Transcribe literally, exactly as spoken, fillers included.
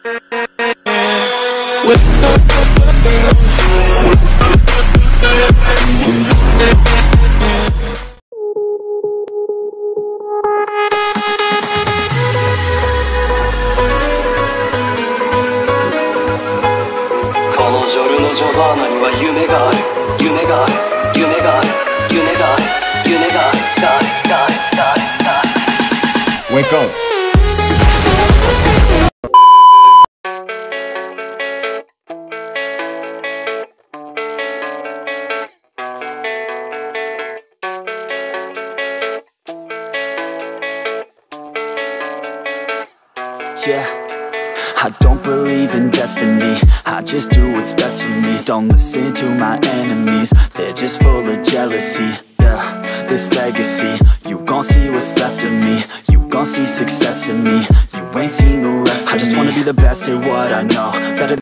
Wake up. Yeah, I don't believe in destiny, I just do what's best for me. Don't listen to my enemies, they're just full of jealousy. Yeah, this legacy, you gon' see what's left of me. You gon' see success in me, you ain't seen the rest of me. I just wanna be the best at what I know, better